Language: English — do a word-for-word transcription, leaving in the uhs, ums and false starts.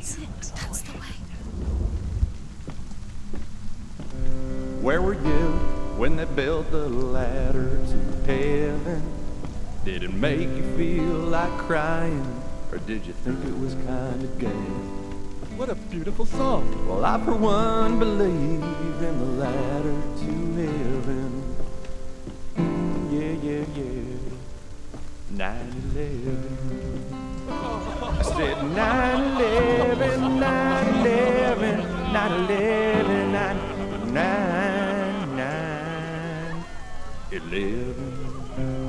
That's it. That's the way. Where were you when they built the ladder to heaven? Did it make you feel like crying, or did you think it was kind of gay? What a beautiful song. Well, I for one believe in the ladder to heaven. Mm, yeah, yeah, yeah. nine eleven. I said nine eleven, nine eleven, nine eleven, nine nine nine eleven.